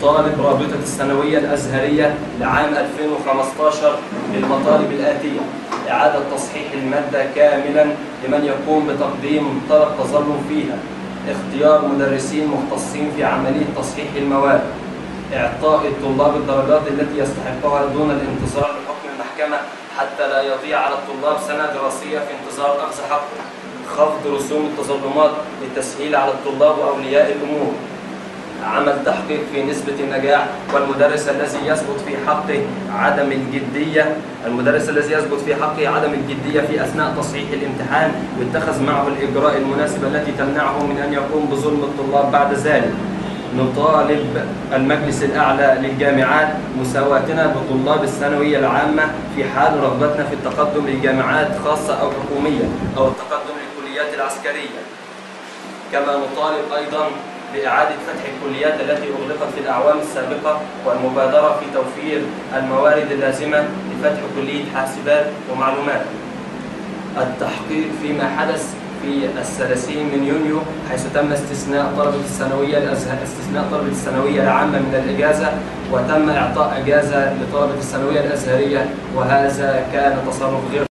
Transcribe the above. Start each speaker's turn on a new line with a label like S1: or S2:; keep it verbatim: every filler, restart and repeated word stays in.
S1: نطالب رابطة الثانوية الأزهرية لعام ألفين وخمسة عشر بالمطالب الآتية: إعادة تصحيح المادة كاملا لمن يقوم بتقديم طلب تظلم فيها، اختيار مدرسين مختصين في عملية تصحيح المواد، إعطاء الطلاب الدرجات التي يستحقها دون الانتظار لحكم المحكمة حتى لا يضيع على الطلاب سنة دراسية في انتظار أخذ حقه، خفض رسوم التظلمات للتسهيل على الطلاب وأولياء الأمور، عمل تحقيق في نسبة النجاح، والمدرس الذي يثبت في حقه عدم الجدية المدرس الذي يثبت في حقه عدم الجدية في أثناء تصحيح الامتحان يتخذ معه الإجراء المناسب التي تمنعه من أن يقوم بظلم الطلاب بعد ذلك. نطالب المجلس الأعلى للجامعات مساواتنا بطلاب الثانوية العامة في حال رغبتنا في التقدم لجامعات خاصة أو حكومية أو التقدم للكليات العسكرية. كما نطالب أيضا بإعادة فتح الكليات التي أغلقت في الأعوام السابقة والمبادرة في توفير الموارد اللازمة لفتح كلية حاسبات ومعلومات. التحقيق فيما حدث في الثلاثين من يونيو حيث تم استثناء طلبة الثانوية الأزهر استثناء طلبة الثانوية العامة من الإجازة، وتم إعطاء إجازة لطلبة الثانوية الأزهرية، وهذا كان تصرف غير